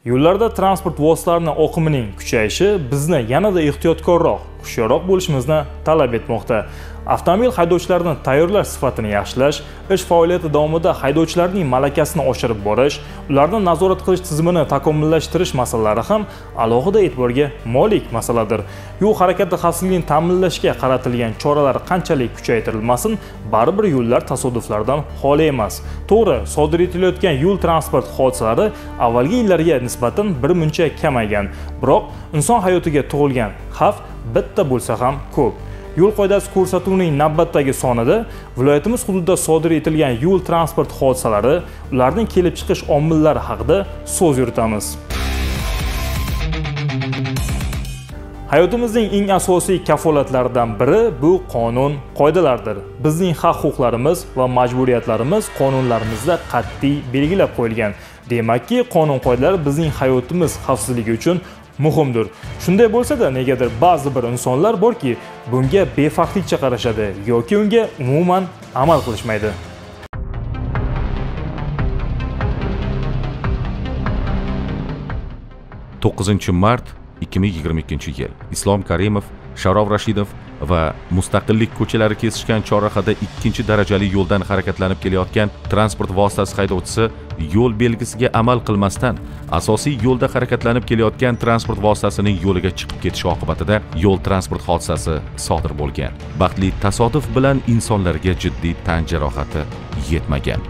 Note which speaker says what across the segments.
Speaker 1: Yo'llarda transport vositalarining oqimining kuchayishi bizni yanada ehtiyotkorroq, hushyorroq bo'lishimizni talab etmoqda. Avtomobil haydovchilarini tayyorlash sifatini yaxshilash, ish faoliyati davomida haydovchilarning malakasini oshirib borish, ularni nazorat qilish tizimini takomillashtirish masalalari ham alohida e'tiborga molik masaladir. Yo'l harakati xavfsizligini ta'minlashga qaratilgan choralar qanchalik kuchaytirilmasin, baribir yo'llar tasodiflardan xoli emas. To'g'ri, sodir etilayotgan yo'l transport hodisalari avvalgi yillarga nisbatan birmuncha kamaygan, biroq inson hayotiga tug'ilgan xavf bitta bo'lsa ham ko'p. Yo'l qoidasi ko'rsatuvining navbatdagi sonida viloyatimiz hududida sodir etilgan yo'l transport hodisalari, ularning kelib chiqish omillari haqida so'z yuritamiz. Hayotimizning eng asosiy kafolatlaridan biri bu qonun, qoidalardir. Bizning haq-huquqlarimiz va majburiyatlarimiz qonunlarimizda qat'iy belgilab qo'yilgan. Demakki, qonun-qoidalar bizning hayotimiz xavfsizligi uchun muhimdir. Shunday bo'lsa-da, negadir ba'zi bir insonlar borki, bunga befarqlikcha qarashadi yoki unga umuman amal qilishmaydi.
Speaker 2: Mart 2022-yil. Islom Karimov, Sharof Rashidov va Mustaqillik ko'chalari kesishgan chorrahada 2-darajali yo'ldan harakatlanib kelayotgan transport vositasi haydovchisi yo'l belgisiga amal qilmasdan asosiy yo'lda harakatlanib kelayotgan transport vositasining yo'liga chiqib ketishi oqibatida yo'l transport hodisasi sodir bo'lgan. Baxtli tasodif bilan insonlarga jiddiy tan jarohati yetmagan.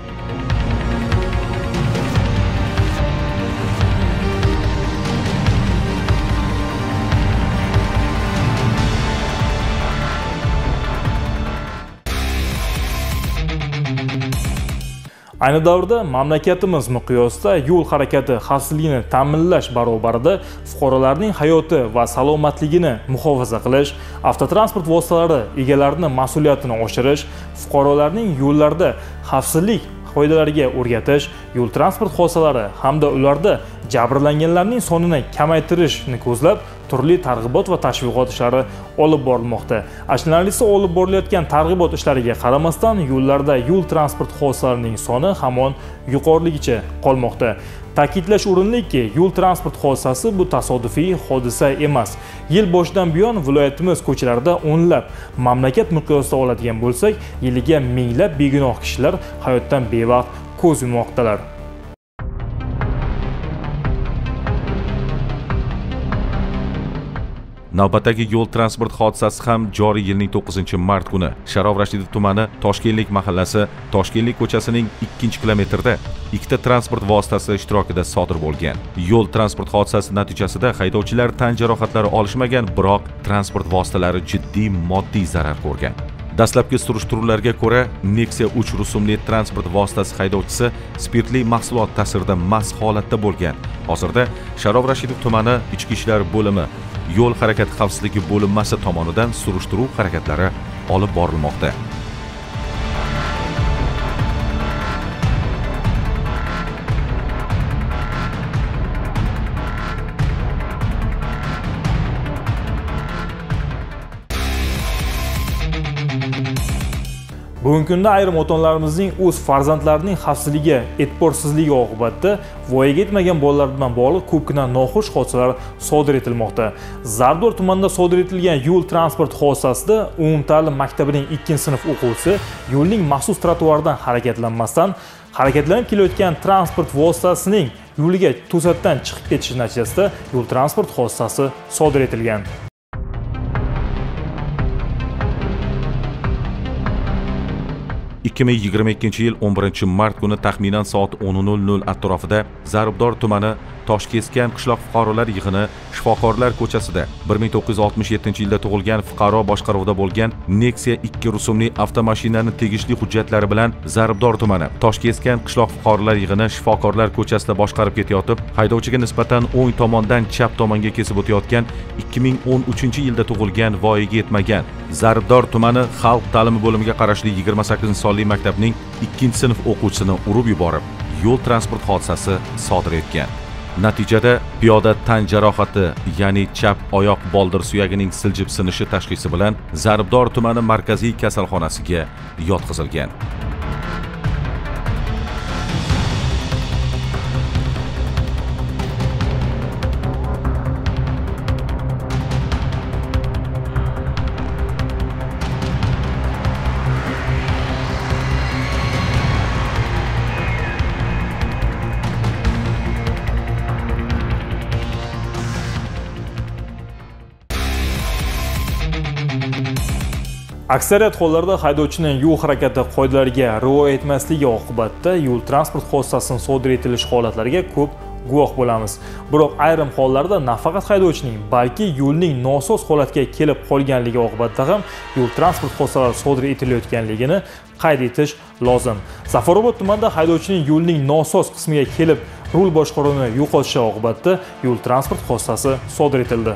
Speaker 1: Ayni davrda mamlakatimiz miqyosida yo'l harakati xavfsizligini ta'minlash barobarida fuqarolarning hayoti va salomatligini muhofaza qilish, avtotransport vositalari egalarining mas'uliyatini oshirish, fuqarolarning yo'llarda xavfsizlik qoidalariga o'rgatish, yo'l transport hodisalari hamda ularda jabrlanganlarning sonini kamaytirishni ko'zlab turli targ'ibot va tashviqot ishlari olib borilmoqda. Ashlanalisi olib borilayotgan targ'ibot ishlariga qaramasdan yo'llarda yo'l transport hodisalarining soni hamon yuqoriligicha qolmoqda. Ta'kidlash o'rinliki, yo'l transport hodisasi bu tasodifiy hodisa emas. Yil boshidan buyon viloyatimiz ko'chalarida o'nlab, mamlakat miqyosida oladigan bo'lsak, yiliga minglab begunoh kishilar hayotdan bevaqt ko'z yummoqdalar.
Speaker 2: Navbatdagi yo'l transport hodisasi ham joriy yilning 9-mart kuni Sharof Rashidov tumani Toshkentlik mahallasi Toshkentlik ko'chasining 2-kilometrida ikkita transport vositasi ishtirokida sodir bo'lgan. Yo'l transport hodisasi natijasida haydovchilar tan jarohatlari olishmagan, biroq transport vositalari jiddiy moddiy zarar ko'rgan. Dastlabki surishtiruvlarga ko'ra, Nexia 3 rusumli transport vositasi haydovchisi spirtli mahsulot ta'sirida mast holatda bo'lgan. Hozirda Sharof Rashidov tumani Ichki ishlar bo'limi yo'l harakati xavfsizligi bo'linmasi tomonidan surishtiruv harakatlari olib borilmoqda.
Speaker 1: Bugungi kunda ayrim ota-onalarimizning o'z farzandlarining xavfsizligiga e'tiborsizligi oqibatida voyaga yetmagan bolalar bilan bog'liq ko'pgina noxush hodisalar sodir etilmoqda. Zarbdor tumanida sodir etilgan yo'l transport hodisasida umumta'lim maktabining 2-sinf o'quvchisi yo'lning maxsus trotuaridan harakatlanmasdan harakatlanib kelayotgan transport vositasining yo'liga to'satdan chiqib ketishi natijasida yo'l transport hodisasi sodir etilgan.
Speaker 2: 2022-yil 11-mart kuni taxminan soat 10:00 atrofida Zarbdor tumani Toshkeskan qishloq fuqarolar yig'ini Shifokorlar ko'chasida 1967-yilda tug'ilgan fuqaro boshqaruvida bo'lgan Nexia 2 rusumli avtomashinani tegishli hujjatlari bilan Zarbdor tumani Toshkeskan qishloq fuqarolar yig'ini Shifokorlar ko'chasida boshqarib ketayotib, haydovchiga nisbatan o'ng tomondan chap tomonga kesib o'tayotgan 2013-yilda tug'ilgan voyaga yetmagan Zarbdor tumani xalq ta'limi bo'limiga qarashli 28-sonli maktabning 2-sinf o'quvchisini urib yuborib, yo'l transport hodisasi sodir etgan. Natijada piyoda tan jarohati, ya'ni chap oyoq boldir suyagining siljib sinishi tashxisi bilan Zarbdor tumani markaziy kasalxonasiga yotqizilgan.
Speaker 1: Aksariyat hollarda haydovchining yo'l harakati qoidalariga rioya etmasligi oqibatida yo'l transport hodisasining sodir etilish holatlariga ko'p guvoh bo'lamiz. Biroq ayrim hollarda nafaqat haydovchining, balki yo'lning nosoz holatga kelib qolganligi oqibatida ham yo'l transport hodisalari sodir etilayotganligini qayd etish lozim. Zafarobod tumanida haydovchining yo'lning nosoz qismiga kelib rul boshqaruvini yo'qotishi oqibatida yo'l transport hodisasi sodir etildi.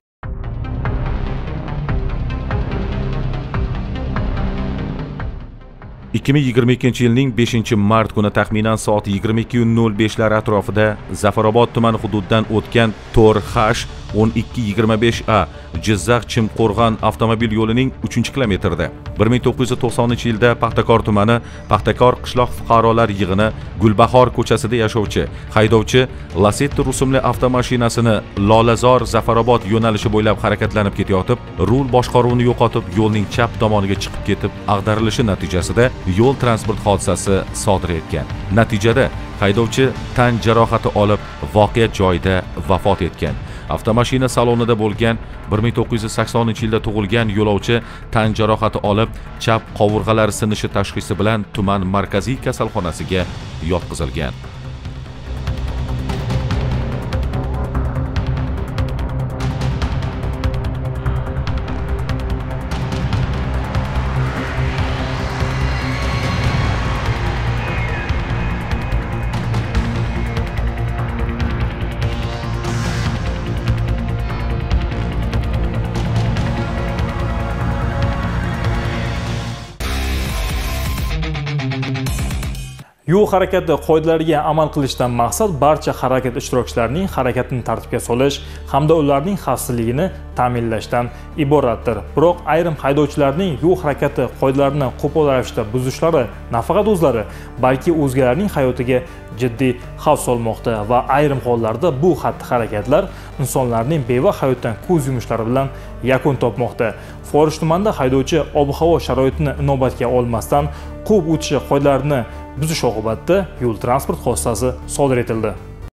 Speaker 2: 2022 yilning 5-mart kuni taxminan soat 22:05 atrofida Zafarobod tumani hududidan o'tgan 4H1225A Jizzax Chimqo'rg'on avtomobil yo'lining 3-kilometrida 1990-yilda Paxtakor tumani Paxtakor qishloq fuqarolar yig'ini Gulbahor ko'chasida yashovchi haydovchi Lacetti rusumli avtomashinasini Lolazor Zafarobod yo'nalishi bo'ylab harakatlanib ketayotib, rul boshqaruvini yo'qotib, yo'lning chap tomoniga chiqib ketib, ag'darilishi natijasida yo'l transport hodisasi sodir etgan. Natijada haydovchi tan jarohati olib, voqea joyida vafot etgan. Avtomashina salonida bo'lgan 1980-yilda tug'ilgan yo'lovchi tan jarohati olib, chap qovurg'alari sinishi tashxisi bilan tuman markaziy kasalxonasiga yotqizilgan.
Speaker 1: Yo'l harakati qoidalariga amal qilishdan maqsad barcha harakat ishtirokchilarining harakatini tartibga solish hamda ularning xavfsizligini ta'minlashdan iboratdir. Biroq ayrim haydovchilarning yo'l harakati qoidalarini qo'pol ravishda buzishlari nafaqat o'zlari, balki o'zgalarning hayotiga jiddiy xavf solmoqda va ayrim hollarda bu xatti-harakatlar insonlarning bevaqt hayotdan ko'z yumishlari bilan yakun topmoqda. Forish tumanida haydovchi ob-havo sharoitini inobatga olmasdan quvib o'tishi qoidalarini buzish oqibatida yo'l transport hodisasi sodir etildi.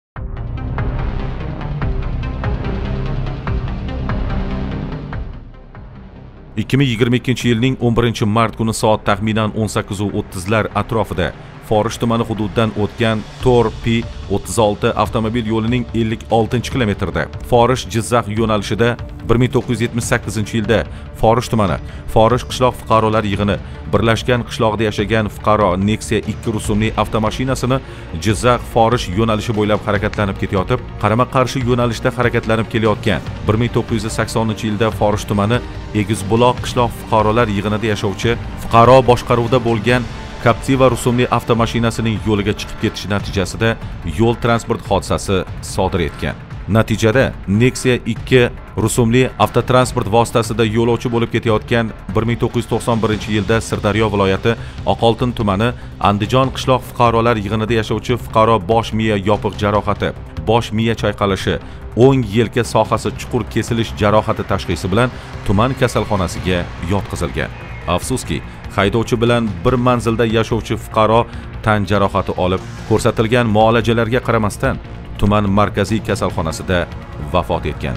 Speaker 2: – 2022 yilning 11-mart kuni soat taxminan 18:30 atrofida Forish tumani hududidan o'tgan 4P36 avtomobil yo'lining 56-kilometrida Forish Jizzax yo'nalishida 1978-yilda Forish tumani Forish qishloq fuqarolar yig'ini birlashgan qishloqda yashagan fuqaro Nexia 2 rusumli avtomashinasini Jizzax Forish yo'nalishi bo'ylab harakatlanib ketayotib, qarama-qarshi yo'nalishda harakatlanib kelayotgan 1980-yilda Forish tumani Egizbuloq qishloq fuqarolar yig'inida yashovchi fuqaro boshqaruvida bo'lgan Captiva rusumli avtomashinasining yo'liga chiqib ketishi natijasida yo'l transport hodisasi sodir etgan. Natijada Nexia 2 rusumli avtotransport vositasida yo'lovchi bo'lib ketayotgan 1991-yilda Sirdaryo viloyati Oqoltin tumani Andijon qishloq fuqarolar yig'inida yashovchi fuqaro bosh miya yopiq jarohati, bosh miya chayqalishi, o'ng yelka sohasi chuqur kesilish jarohati tashxisi bilan tuman kasalxonasiga yotqizilgan. Afsuski, haydovchi bilan bir manzilda yashovchi fuqaro tan jarohati olib, ko'rsatilgan muolajalarga qaramasdan tuman markaziy kasalxonasida vafot etgan.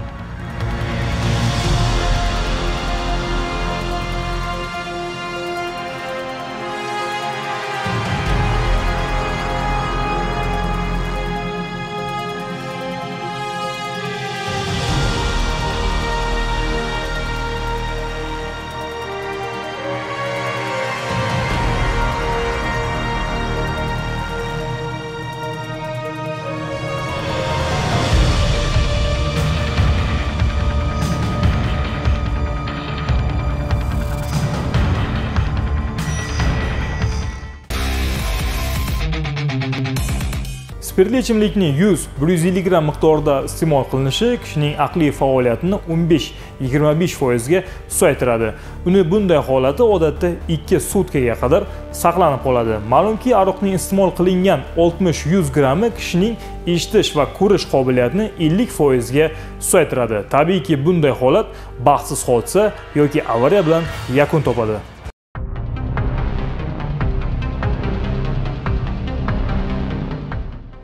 Speaker 1: Spirtli ichimlikning 100-150 gram miqdorida iste'mol qilinishi kishining aqliy faoliyatini 15-25% ga susaytiradi. Uni bunday holati odatda 2 sutkaga qadar saqlanib qoladi. Ma'lumki, aroqning iste'mol qilingan 60-100 grammi kishining eshitish va ko'rish qobiliyatini 50% ga susaytiradi. Tabiiyki, bunday holat baxtsiz hodisa yoki avariya bilan yakun topadi.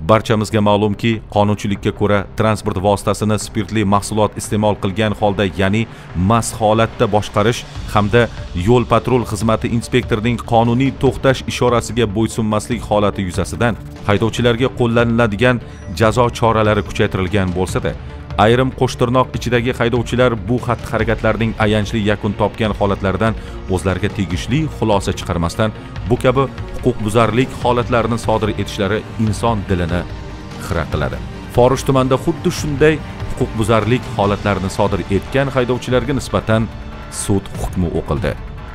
Speaker 2: Barchamizga ma'lumki, qonunchilikka ko'ra transport vositasini spirtli mahsulot iste'mol qilgan holda, ya'ni mast holatda boshqarish hamda yo'l patrul xizmati inspektorining qonuniy to'xtash ishorasiga bo'ysunmaslik holati yuzasidan haydovchilarga qo'llaniladigan jazo choralari kuchaytirilgan bo'lsa-da, ayrim qo'shtirnoq ichidagi haydovchilar bu xatti-harakatlarning ayanchli yakun topgan holatlaridan o'zlariga tegishli xulosa chiqarmasdan bu kabi huquqbuzarlik holatlarini sodir etishlari inson dilini xira qiladi. Forish tumanida xuddi shunday huquqbuzarlik holatlarini sodir etgan haydovchilarga nisbatan sud hukmi o'qildi.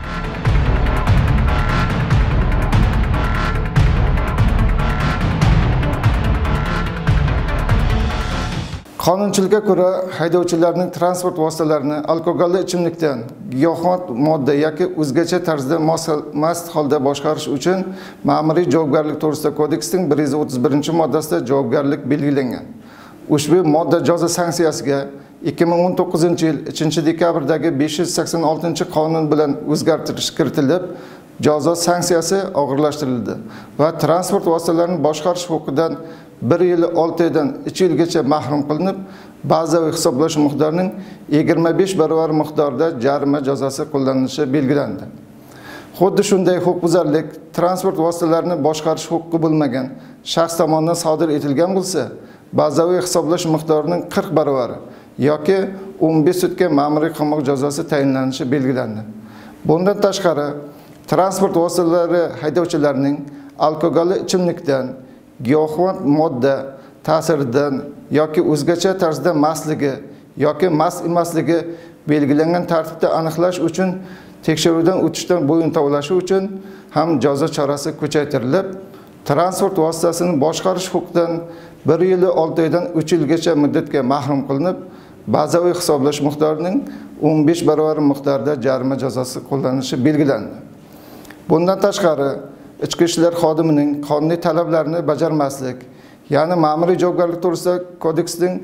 Speaker 3: Qonunchilikka ko'ra haydovchilarning transport vositalarini alkogolli ichimlikdan, giyohvand modda yoki o'zgacha tarzda mast holda boshqarish uchun Ma'muriy javobgarlik to'g'risida kodeksning 131-moddasida javobgarlik belgilangan. Ushbu modda jazo sanksiyasiga 2019-yil 3-dekabrdagi 586-qonun bilan o'zgartirish kiritilib, jazo sanksiyasi og'irlashtirildi va transport vositalarini boshqarish huquqidan 1 yil 6 oydan 2 yilgacha mahrum qilinib, bazaviy hisoblash miqdorining 25 barobar miqdorda jarima jazosi qo'llanilishi belgilandi. Xuddi shunday huquqbuzarlik transport vositalarini boshqarish huquqi bo'lmagan shaxs tomonidan sodir etilgan bo'lsa, bazaviy hisoblash miqdorining 40 barobar yoki 15 sutga ma'muriy qamoq jazosi tayinlanishi belgilandi. Bundan tashqari, transport vositalari haydovchilarining alkogolli ichimlikdan, giyohvand modda ta'siridan yoki o'zgacha tarzda mastligi yoki mast emasligi belgilangan tartibda aniqlash uchun tekshiruvdan o'tishdan bo'yin tovlashi uchun ham jazo chorasi kuchaytirilib, transport vositasini boshqarish huquqidan 1 yil 6 oydan 3 yilgacha muddatga mahrum qilinib, bazaviy hisoblash miqdorining 15 barobar miqdorda jarima jazosi qo'llanilishi belgilandi. Bundan tashqari, ichki ishlar xodimining qonuniy talablarini bajarmaslik, ya'ni Ma'muriy javobgarlik to'g'risida kodeksning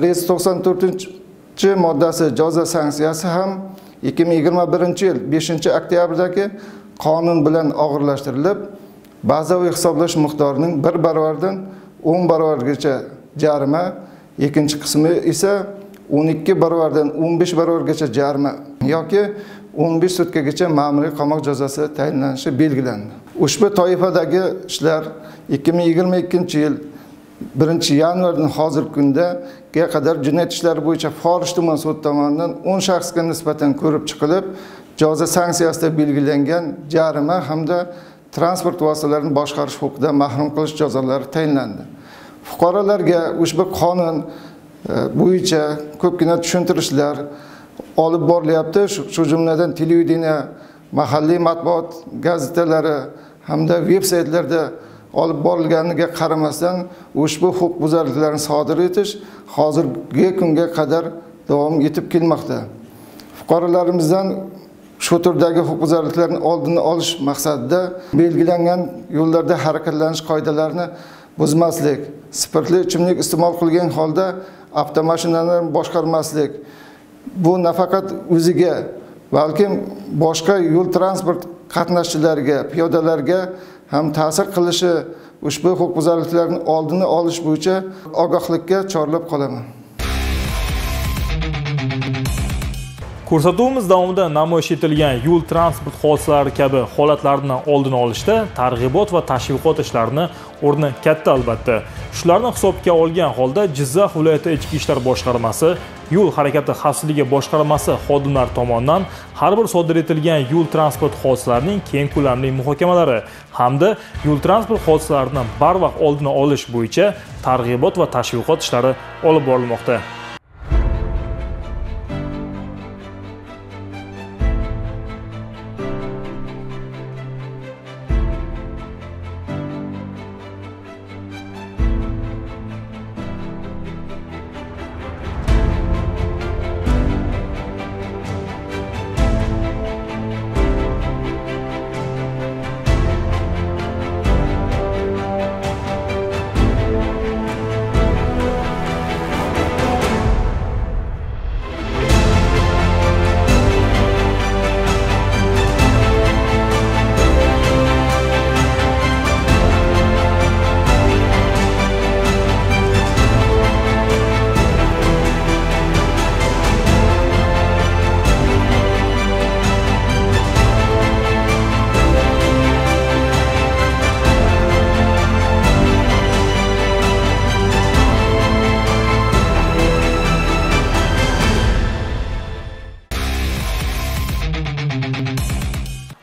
Speaker 3: 194-moddasi jazo sanksiyasi ham 2021-yil 5-oktyabrdagi qonun bilan og'irlashtirilib, bazaviy hisoblash miqdorining 1 barobardan 10 barobargacha jarima, ikkinchi qismi esa 12 barobardan 15 barobargacha jarima yoki 15 sutkagacha ma'muriy qamoq jazosi tayinlanishi belgilandi. Ushbu toifadagi ishlar 2022-yil 1-yanvardan hozirgi kunga qadar jinoyat ishlari bo'yicha Forish tuman sudi tomonidan 10 shaxsga nisbatan ko'rib chiqilib, jazo sanksiyasida belgilangan jarima hamda transport vositalarini boshqarish huquqidan mahrum qilish jazolari tayinlandi. Fuqarolarga ushbu qonun bo'yicha ko'pgina tushuntirishlar olib borilyapti. Shu jumladan televideniya, mahalliy matbuot gazetalari hamda veb-saytlarda olib borilganiga qaramasdan ushbu huquqbuzarliklarni sodir etish hozirgi kunga qadar davom etib kelmoqda. Fuqarolarimizdan shu turdagi huquqbuzarliklarning oldini olish maqsadida belgilangan yo'llarda harakatlanish qoidalarini buzmaslik, spirtli ichimlik iste'mol qilgan holda avtomashinalarni boshqarmaslik, bu nafaqat o'ziga, balki boshqa yo'l transport qatnashchilariga, piyodalarga ham ta'sir qilishi, ushbu huquqbuzarliklarning oldini olish bo'yicha ogohlikka chorlab qolaman.
Speaker 1: Ko'rsatuvimiz davomida namoyish etilgan yo'l transport hodisalari kabi holatlarni oldini olishda targ'ibot va tashviqot ishlarini o'rni katta albatta. Shularni hisobga olgan holda Jizzax viloyati ichki ishlar boshqarmasi, yo'l harakati xavfsizligi boshqarmasi xodimlari tomonidan har bir sodir etilgan yo'l transport hodisalarining keng ko'lamli muhokamalari hamda yo'l transport hodisalarini barvaqt oldini olish bo'yicha targ'ibot va tashviqot ishlari olib borilmoqda.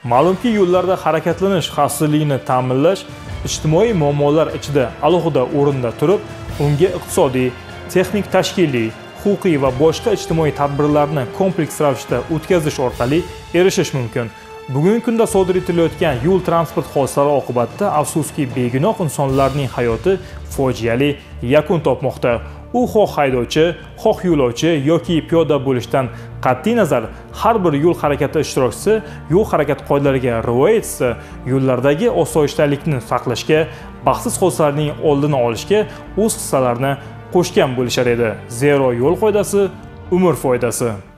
Speaker 1: Ma'lumki, yo'llarda harakatlanish xavfsizligini ta'minlash ijtimoiy muammolar ichida alohida o'rinda turib, unga iqtisodiy, texnik tashkiliy, huquqiy va boshqa ijtimoiy tadbirlarni kompleks ravishda o'tkazish orqali erishish mumkin. Bugungi kunda sodir etilayotgan yo'l transport hodisalari oqibatida afsuski begunoh insonlarning hayoti fojiali yakun topmoqda. U xoh haydovchi, xoh yo'lovchi yoki piyoda bo'lishdan qat'iy nazar har bir yo'l harakati ishtirokchisi yo'l harakati qoidalariga rioya etsa, yo'llardagi osoyishtalikni saqlashga, baxtsiz hodisalarning oldini olishga o'z hissalarini qo'shgan bo'lishar edi. Zero yo'l qoidasi umr foydasi.